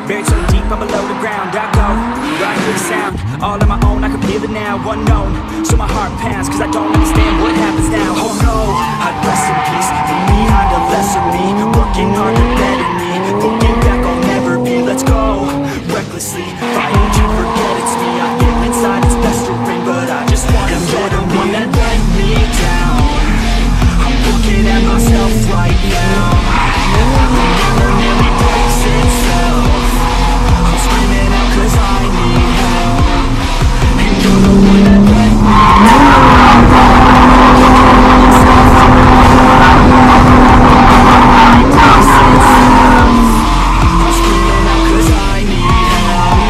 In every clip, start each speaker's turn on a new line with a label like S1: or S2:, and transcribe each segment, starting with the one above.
S1: Buried so deep, I'm below the ground. I go, where I hear the sound. All on my own, I can feel it now. Unknown, so my heart pounds, cause I don't understand what happens now. Oh no, I'd rest in peace. From behind a lesser me, working hard to better me. Looking back, I'll never be. Let's go, recklessly, fighting to forget it's me. I feel inside, it's best to ring, but I just wanna let the one that let me down. I'm looking at myself right now. The mirror nearly breaks itself. I'm screaming out cause I need help. And you're the one that let me down. I'm screaming out cause I need help.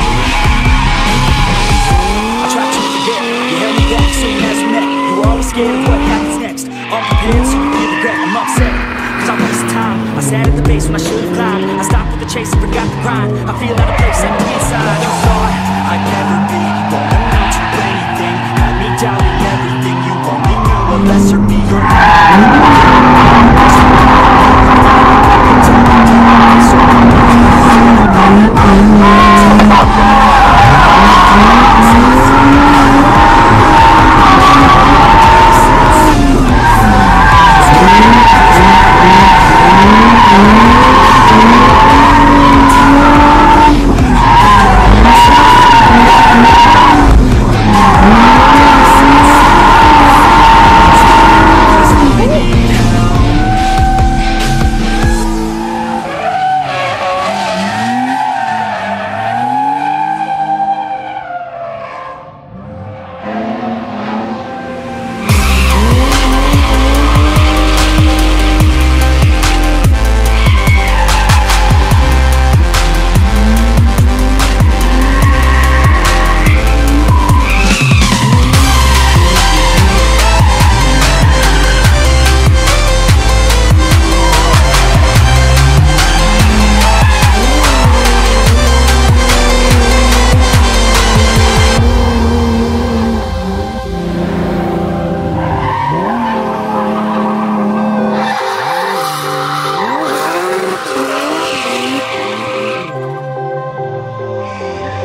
S1: I tried to forget, you held me back soon as we met. You were always scared of what happens next. Unprepared so you feel regret, I'm upset cause I wasted time. I sat at the base when I should've climbed. I stopped with the chase and forgot the grind. I feel out of place empty inside. You thought I'd never be, won't amount to anything. Had me doubting everything. You only knew a lesser me. You're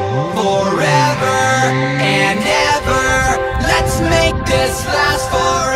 S2: forever and ever. Let's make this last forever.